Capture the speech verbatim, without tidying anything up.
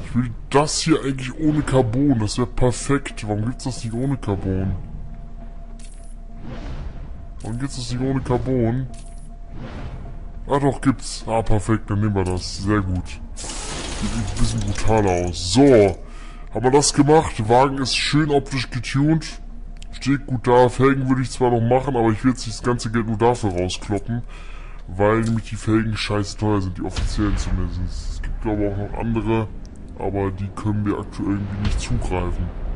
Ich will das hier eigentlich ohne Carbon. Das wäre perfekt. Warum gibt's das nicht ohne Carbon? Warum gibt's das nicht ohne Carbon? Ah doch, gibt's. Ah, perfekt. Dann nehmen wir das. Sehr gut. Sieht ein bisschen brutaler aus. So. Haben wir das gemacht. Wagen ist schön optisch getuned. Steht gut da. Felgen würde ich zwar noch machen, aber ich will jetzt nicht das ganze Geld nur dafür rauskloppen. Weil nämlich die Felgen scheiße teuer sind. Die offiziellen zumindest. Es gibt glaube ich auch noch andere. Aber die können wir aktuell irgendwie nicht zugreifen.